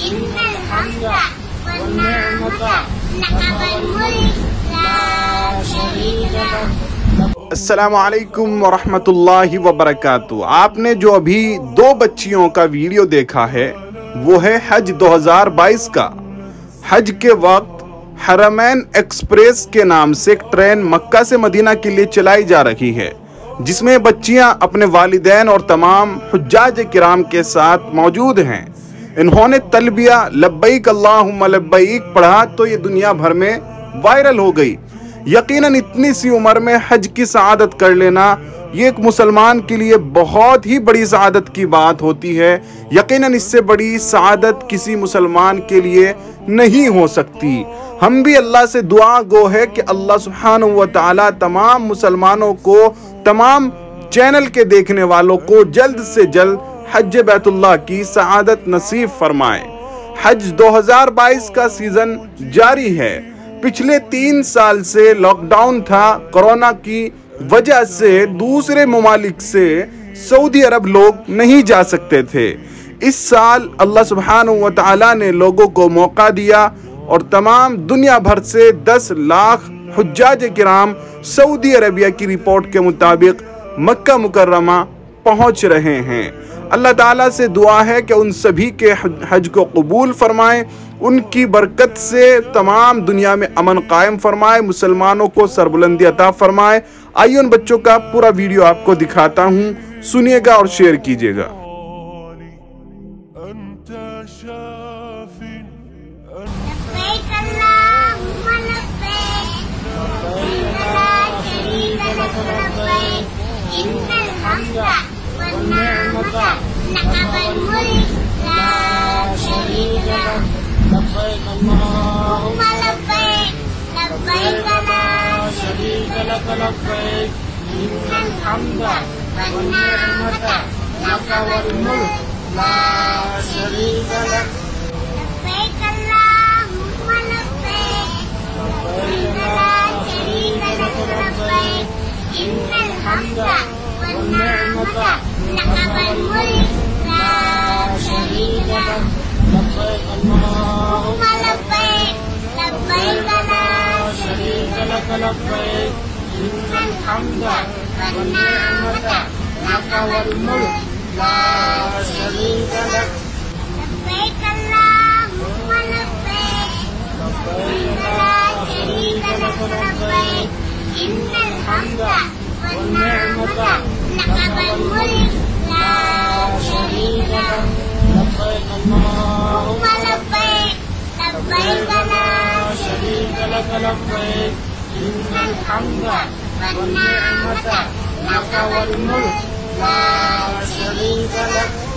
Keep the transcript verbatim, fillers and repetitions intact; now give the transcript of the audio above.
innal hamda wan ni'mata laka wal mulk la sharika lak। अस्सलामु अलैकुम वरहमतुल्लाहि वबरकातुहू। आपने जो अभी दो बच्चियों का वीडियो देखा है वो है हज दो हज़ार बाईस का। हज के वक्त हरमैन एक्सप्रेस के नाम से एक ट्रेन मक्का से मदीना के लिए चलाई जा रही है, जिसमें बच्चियां अपने वालिदैन और तमाम हुज्जाज किराम के साथ मौजूद हैं। इन्होंने तलबिया लब्बैक अल्लाहुम्मा लब्बैक पढ़ा तो ये दुनिया भर में वायरल हो गई। यकीनन इतनी सी उम्र में हज की सआदत कर लेना ये एक मुसलमान के लिए बहुत ही बड़ी सआदत की बात होती है। यकीनन इससे बड़ी सआदत किसी मुसलमान के लिए नहीं हो सकती। हम भी अल्लाह से दुआ गो है कि अल्लाह सुब्हानहू व तआला तमाम मुसलमानों को, तमाम चैनल के देखने वालों को जल्द से जल्द हज बैतुल्लाह की सआदत नसीब फरमाए। हज दो हज़ार बाईस का सीजन जारी है। पिछले तीन साल से लॉकडाउन था। कोरोना की वजह से दूसरे ममालिक से सऊदी अरब लोग नहीं जा सकते थे। इस साल अल्लाह सुब्हानहू व तआला ने लोगों को मौका दिया और तमाम दुनिया भर से दस लाख हुज्जाज किराम सऊदी अरबिया की रिपोर्ट के मुताबिक मक्का मुकर्रमा पहुंच रहे हैं। अल्लाह ताला से दुआ है कि उन सभी के हज को कबूल फरमाए, उनकी बरकत से तमाम दुनिया में अमन कायम फरमाए, मुसलमानों को सरबुलंदी अता फरमाए। आइए उन बच्चों का पूरा वीडियो आपको दिखाता हूँ, सुनिएगा और शेयर कीजिएगा। لبيك اللهم لبيك لبيك لا شريك لك